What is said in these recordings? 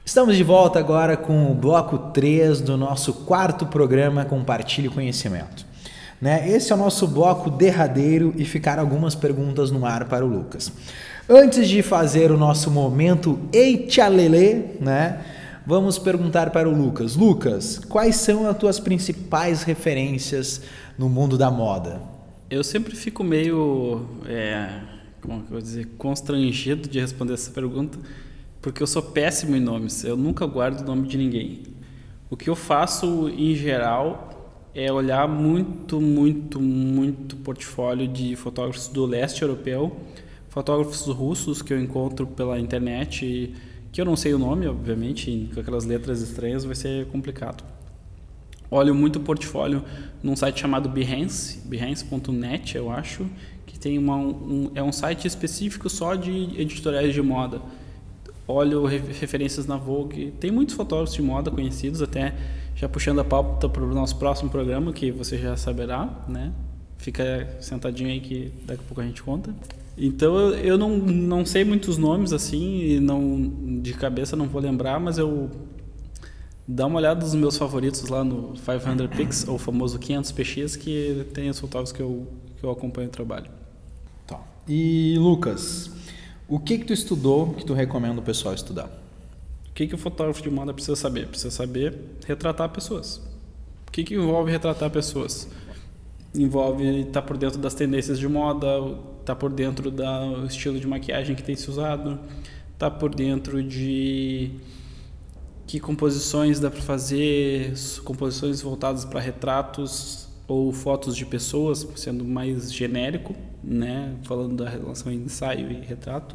Estamos de volta agora com o bloco 3 do nosso quarto programa Compartilhe Conhecimento. Esse é o nosso bloco derradeiro e ficaram algumas perguntas no ar para o Lucas. Antes de fazer o nosso momento Eichalele, vamos perguntar para o Lucas. Lucas, quais são as tuas principais referências no mundo da moda? Eu sempre fico meio, constrangido de responder essa pergunta, porque eu sou péssimo em nomes, eu nunca guardo o nome de ninguém. O que eu faço em geral é olhar muito portfólio de fotógrafos do leste europeu, fotógrafos russos que eu encontro pela internet, que eu não sei o nome, obviamente, com aquelas letras estranhas vai ser complicado. Olho muito portfólio num site chamado Behance, behance.net, eu acho, que tem é um site específico só de editoriais de moda. Olho referências na Vogue, tem muitos fotógrafos de moda conhecidos, até já puxando a pauta para o nosso próximo programa, que você já saberá, Fica sentadinho aí que daqui a pouco a gente conta. Então eu não sei muitos nomes assim, e de cabeça não vou lembrar, mas eu dá uma olhada nos meus favoritos lá no 500 Pix, ou famoso 500px, que tem os fotógrafos que eu acompanho o trabalho. Tá. E Lucas, o que tu estudou que tu recomenda o pessoal estudar? O que o fotógrafo de moda precisa saber? Precisa saber retratar pessoas. O que envolve retratar pessoas? Envolve estar por dentro das tendências de moda, estar por dentro do estilo de maquiagem que tem se usado, estar por dentro de que composições dá para fazer, composições voltadas para retratos ou fotos de pessoas, sendo mais genérico, falando da relação ensaio e retrato.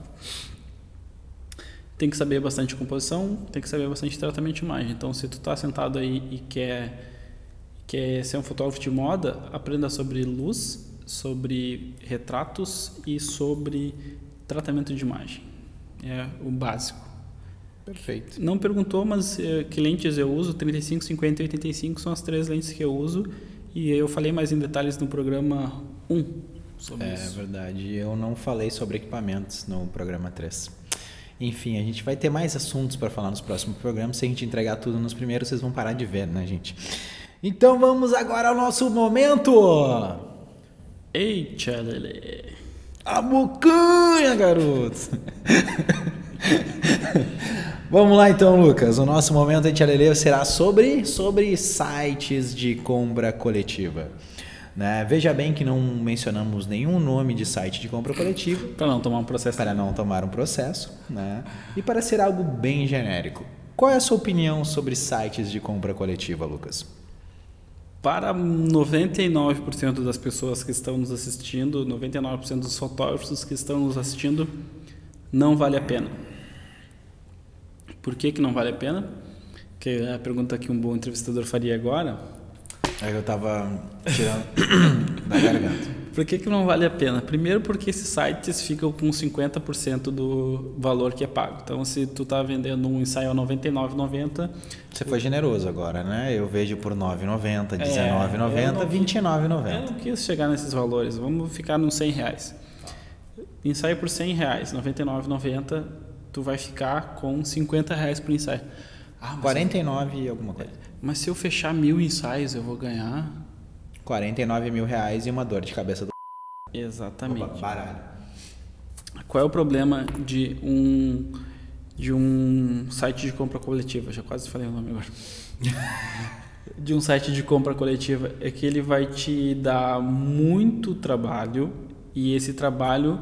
Tem que saber bastante composição, tem que saber bastante tratamento de imagem. Então, se tu está sentado aí e quer ser um fotógrafo de moda, aprenda sobre luz, sobre retratos e sobre tratamento de imagem. É o básico. Perfeito. Não perguntou, mas que lentes eu uso? 35, 50 e 85 são as 3 lentes que eu uso. E eu falei mais em detalhes no programa 1 sobre isso. É verdade, eu não falei sobre equipamentos no programa 3. Enfim, a gente vai ter mais assuntos para falar nos próximos programas. Se a gente entregar tudo nos primeiros, vocês vão parar de ver, gente? Então vamos agora ao nosso momento. Eichalele. A bocanha, garoto. Vamos lá então, Lucas. O nosso momento Eichalele será sobre sites de compra coletiva. Veja bem que não mencionamos nenhum nome de site de compra coletiva. Para não tomar um processo. Para não tomar um processo. E para ser algo bem genérico. Qual é a sua opinião sobre sites de compra coletiva, Lucas? Para 99% das pessoas que estão nos assistindo, 99% dos fotógrafos que estão nos assistindo, não vale a pena. Por que não vale a pena? Que é a pergunta que um bom entrevistador faria agora. Eu estava tirando da garganta. Por que não vale a pena? Primeiro porque esses sites ficam com 50% do valor que é pago. Então, se tu está vendendo um ensaio a R$ 99,90... Você foi generoso agora, Eu vejo por R$ 9,90, R$ 19,90, R$ 29,90. Eu não quis chegar nesses valores. Vamos ficar nos R$100. Ensaio por R$100, R$ 99,90, tu vai ficar com R$50 por ensaio. 49 e alguma coisa. Mas se eu fechar 1.000 ensaios, eu vou ganhar... 49 mil reais e uma dor de cabeça do... Exatamente. Opa, baralho. Qual é o problema de um site de compra coletiva? Já quase falei o nome agora. De um site de compra coletiva é que ele vai te dar muito trabalho e esse trabalho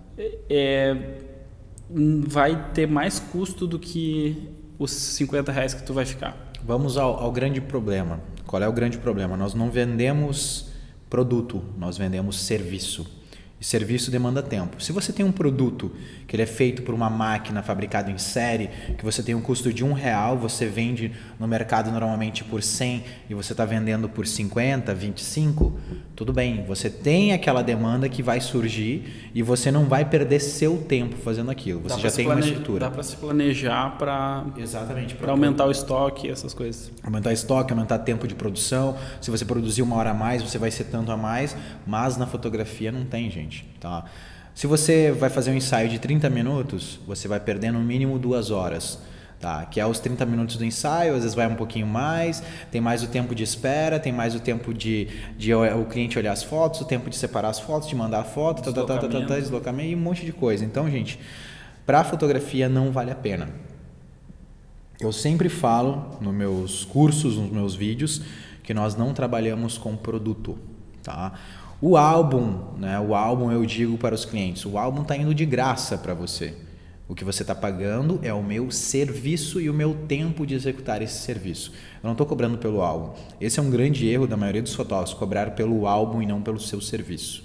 vai ter mais custo do que os R$50 que tu vai ficar. Vamos ao grande problema. Qual é o grande problema? Nós não vendemos produto, nós vendemos serviço. E serviço demanda tempo. Se você tem um produto que ele é feito por uma máquina fabricado em série, que você tem um custo de R$1, você vende no mercado normalmente por 100 e você está vendendo por 50, 25, tudo bem. Você tem aquela demanda que vai surgir e você não vai perder seu tempo fazendo aquilo. Você já tem uma estrutura. Dá para se planejar para aumentar o estoque, essas coisas. Aumentar estoque, aumentar tempo de produção. Se você produzir 1 hora a mais, você vai ser tanto a mais. Mas na fotografia não tem, gente. Tá? Se você vai fazer um ensaio de 30 minutos, você vai perder no mínimo 2 horas. Tá? Que é os 30 minutos do ensaio, às vezes vai um pouquinho mais, tem mais o tempo de espera, tem mais o tempo de o cliente olhar as fotos, o tempo de separar as fotos, de mandar a foto, deslocamento e um monte de coisa. Então, gente, para fotografia não vale a pena. Eu sempre falo nos meus cursos, nos meus vídeos, que nós não trabalhamos com produto, tá? O álbum, né? O álbum eu digo para os clientes, o álbum está indo de graça para você. O que você está pagando é o meu serviço e o meu tempo de executar esse serviço. Eu não estou cobrando pelo álbum. Esse é um grande erro da maioria dos fotógrafos, cobrar pelo álbum e não pelo seu serviço.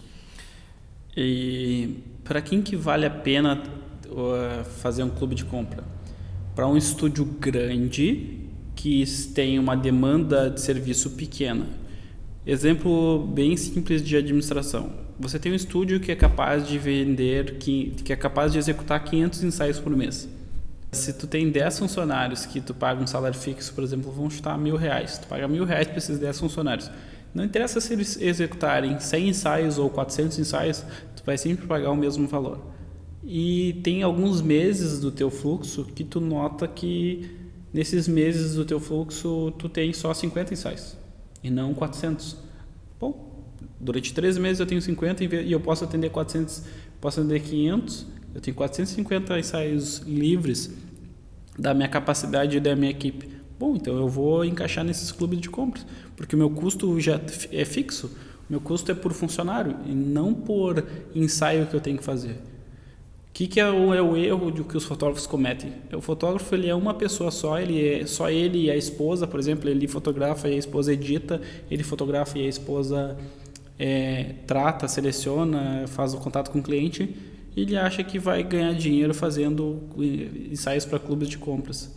E para quem que vale a pena fazer um clube de compra? Para um estúdio grande que tem uma demanda de serviço pequena. Exemplo bem simples de administração. Você tem um estúdio que é capaz de vender, que é capaz de executar 500 ensaios por mês. Se tu tem 10 funcionários que tu paga um salário fixo, por exemplo, vão chutar R$1.000. Tu paga R$1.000 para esses 10 funcionários. Não interessa se eles executarem 100 ensaios ou 400 ensaios, tu vai sempre pagar o mesmo valor. E tem alguns meses do teu fluxo que tu nota que nesses meses do teu fluxo tu tem só 50 ensaios e não 400. Bom, durante 3 meses eu tenho 50 e eu posso atender 400, posso atender 500, eu tenho 450 ensaios livres da minha capacidade e da minha equipe. Bom, então eu vou encaixar nesses clubes de compras, porque o meu custo já é fixo, o meu custo é por funcionário e não por ensaio que eu tenho que fazer. O que é o erro que os fotógrafos cometem? O fotógrafo ele é uma pessoa só, só ele e a esposa, por exemplo, ele fotografa e a esposa edita, ele fotografa e a esposa trata, seleciona, faz o contato com o cliente, e ele acha que vai ganhar dinheiro fazendo ensaios para clubes de compras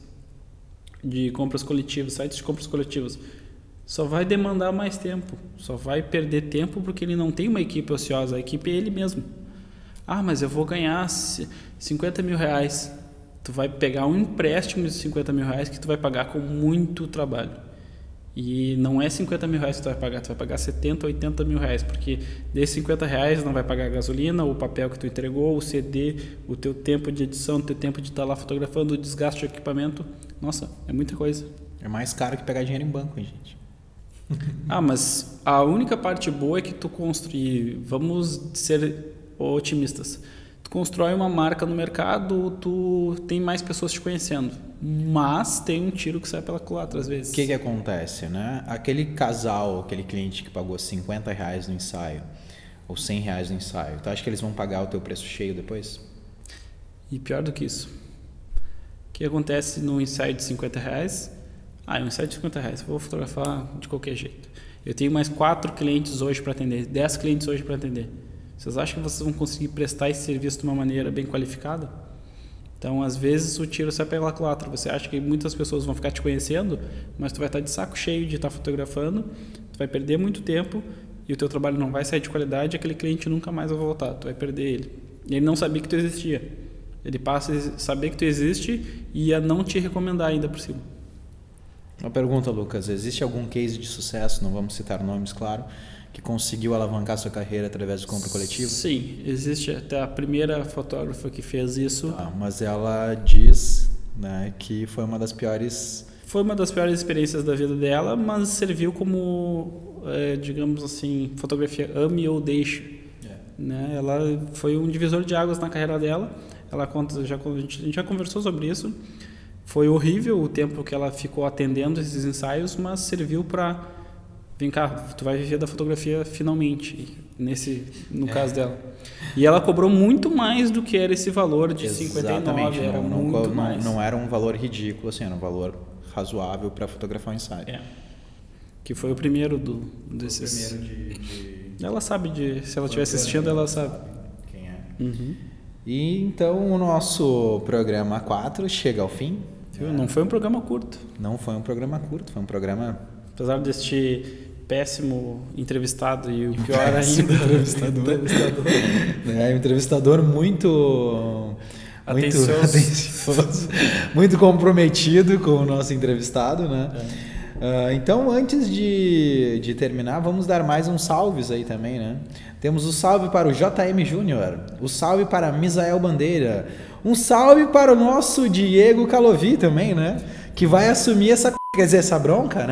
coletivas, sites de compras coletivas. Só vai demandar mais tempo, só vai perder tempo porque ele não tem uma equipe ociosa, a equipe é ele mesmo. Ah, mas eu vou ganhar R$50.000. Tu vai pegar um empréstimo de R$50.000 que tu vai pagar com muito trabalho. E não é R$50.000 que tu vai pagar R$70.000, R$80.000, porque desses R$50 não vai pagar a gasolina, o papel que tu entregou, o CD, o teu tempo de edição, o teu tempo de estar lá fotografando, o desgaste de equipamento. Nossa, é muita coisa. É mais caro que pegar dinheiro em banco, hein, gente? Mas a única parte boa é que tu construir, vamos ser otimistas, tu constrói uma marca no mercado, tu tem mais pessoas te conhecendo, mas tem um tiro que sai pela culatra às vezes. O que acontece, né? Aquele casal, aquele cliente que pagou R$50 no ensaio ou R$100 no ensaio, tu acha que eles vão pagar o teu preço cheio depois? E pior do que isso, o que acontece no ensaio de R$50? É um ensaio de R$50, vou fotografar de qualquer jeito. Eu tenho mais 4 clientes hoje para atender, 10 clientes hoje para atender. Vocês acham que vocês vão conseguir prestar esse serviço de uma maneira bem qualificada? Então, às vezes, o tiro sai pela culatra. Você acha que muitas pessoas vão ficar te conhecendo, mas tu vai estar de saco cheio de estar fotografando, tu vai perder muito tempo e o teu trabalho não vai sair de qualidade e aquele cliente nunca mais vai voltar, tu vai perder ele. E ele não sabia que tu existia. Ele passa a saber que tu existe e a não te recomendar ainda por cima. Uma pergunta, Lucas. Existe algum case de sucesso, não vamos citar nomes, claro, que conseguiu alavancar sua carreira através de compra coletiva? Sim, existe até a primeira fotógrafa que fez isso. Mas ela diz, né, que foi uma das piores... Foi uma das piores experiências da vida dela, mas serviu como, digamos assim, fotografia ame ou deixe. Né? Ela foi um divisor de águas na carreira dela. Ela conta, a gente já conversou sobre isso. Foi horrível o tempo que ela ficou atendendo esses ensaios, mas serviu para... Vem cá, tu vai viver da fotografia finalmente, no caso dela. E ela cobrou muito mais do que era esse valor de Exatamente. 59, era muito mais. Não era um valor ridículo, assim, era um valor razoável para fotografar um ensaio. Que foi o primeiro desses... O primeiro Ela sabe se ela estiver assistindo, ela sabe. Quem é. Uhum. E então o nosso programa 4 chega ao fim. Não foi um programa curto. Não foi um programa curto, foi um programa... Apesar deste péssimo entrevistado e o pior ainda... Um entrevistador muito atencioso, muito comprometido com o nosso entrevistado, né? Então, antes de terminar, vamos dar mais uns salves aí também, né? Temos o salve para o JM Júnior, o salve para Misael Bandeira, um salve para o nosso Diego Calovi também, né? Que vai assumir essa bronca,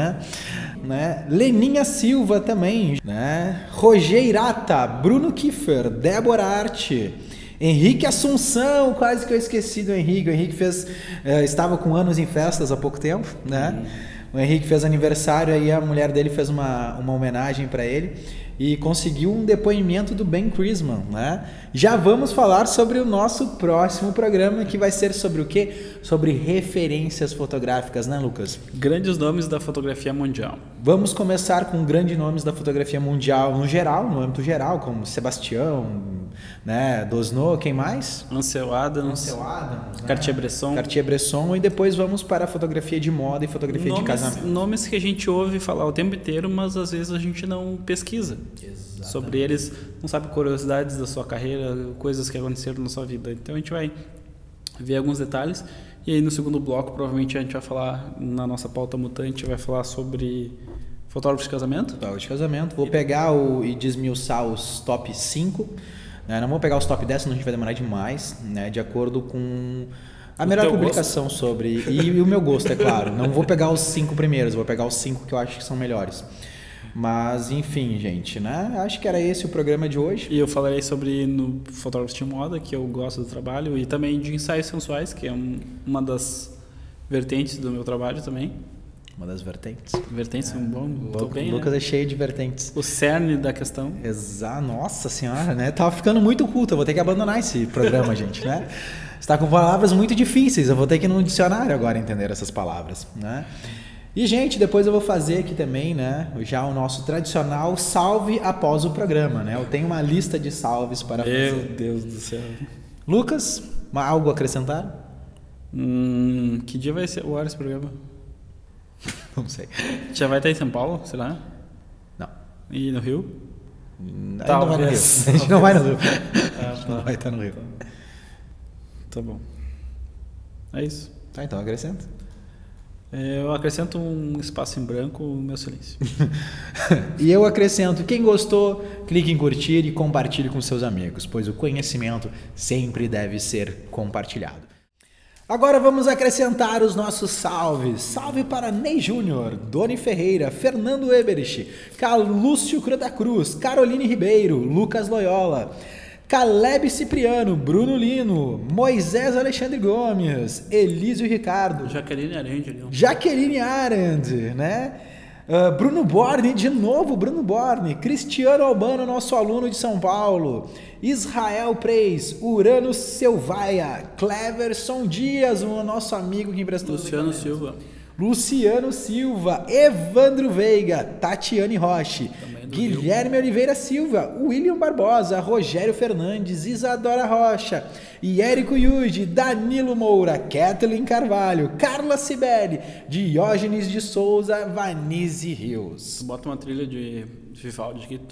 né? Leninha Silva também, né? Rogeirata, Bruno Kiefer, Débora Arte, Henrique Assunção, quase que eu esqueci do Henrique. O Henrique estava com anos em festas há pouco tempo, né? O Henrique fez aniversário, aí a mulher dele fez uma homenagem para ele e conseguiu um depoimento do Ben Chrisman, né? Já vamos falar sobre o nosso próximo programa, que vai ser sobre o quê? Sobre referências fotográficas, né, Lucas? Grandes nomes da fotografia mundial. Vamos começar com grandes nomes da fotografia mundial no geral, no âmbito geral, como Sebastião, né, Dosno, quem mais? Ansel Adams, né? Cartier-Bresson, e depois vamos para a fotografia de moda e fotografia de casamento. Nomes que a gente ouve falar o tempo inteiro, mas às vezes a gente não pesquisa. Exatamente. Sobre eles, não sabe curiosidades da sua carreira, coisas que aconteceram na sua vida. Então a gente vai ver alguns detalhes e aí no segundo bloco provavelmente a gente vai falar, na nossa pauta mutante, vai falar sobre fotógrafos de casamento. Fotógrafos de casamento. Vou pegar e desmiuçar os top 5. Não vou pegar os top 10, senão a gente vai demorar demais, né? De acordo com a melhor publicação gosto? Sobre... E o meu gosto, é claro. Não vou pegar os 5 primeiros, vou pegar os 5 que eu acho que são melhores. Mas, enfim, gente, né? Acho que era esse o programa de hoje. E eu falarei sobre no fotógrafos de moda, que eu gosto do trabalho, e também de ensaios sensuais, que é uma das vertentes do meu trabalho também. Uma das vertentes. Vertentes são bom. O Lucas é cheio de vertentes. O cerne da questão. Exato. Nossa senhora, né? Tava ficando muito culto. Eu vou ter que abandonar esse programa, gente, né? Está com palavras muito difíceis. Eu vou ter que ir no dicionário agora entender essas palavras, né? E, gente, depois eu vou fazer aqui também, né? Já o nosso tradicional salve após o programa, né? Eu tenho uma lista de salves para fazer. Meu Deus do céu. Lucas, algo a acrescentar? Que dia vai ser o ar esse programa? Não sei. Já vai estar em São Paulo, será? Não. E no Rio? Não vai no Rio. A gente não vai no Rio. A gente não vai estar no Rio. Tá bom. É isso. Tá, então acrescenta. Eu acrescento um espaço em branco no meu silêncio. E eu acrescento, quem gostou, clique em curtir e compartilhe com seus amigos, pois o conhecimento sempre deve ser compartilhado. Agora vamos acrescentar os nossos salves. Salve para Ney Júnior, Doni Ferreira, Fernando Eberich, Calúcio Cruz da Cruz, Caroline Ribeiro, Lucas Loyola, Caleb Cipriano, Bruno Lino, Moisés Alexandre Gomes, Elísio Ricardo, Jaqueline Arend, né? Bruno Borne, de novo Bruno Borne, Cristiano Albano, nosso aluno de São Paulo, Israel Preis, Urano Selvaia, Cleverson Dias, o nosso amigo que emprestou. Luciano Silva, Evandro Veiga, Tatiane Roche, Guilherme Oliveira Silva, William Barbosa, Rogério Fernandes, Isadora Rocha, Érico Yuji, Danilo Moura, Kathleen Carvalho, Carla Cibele, Diógenes de Souza, Vanise Rios. Bota uma trilha de Vivaldi aqui.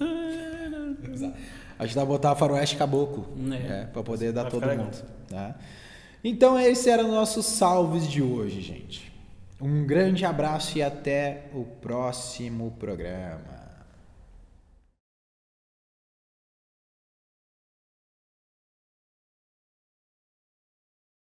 A gente vai botar a Faroeste Caboclo, para poder dar todo mundo. Tá? Então esses eram nossos salves de hoje, gente. Um grande abraço e até o próximo programa.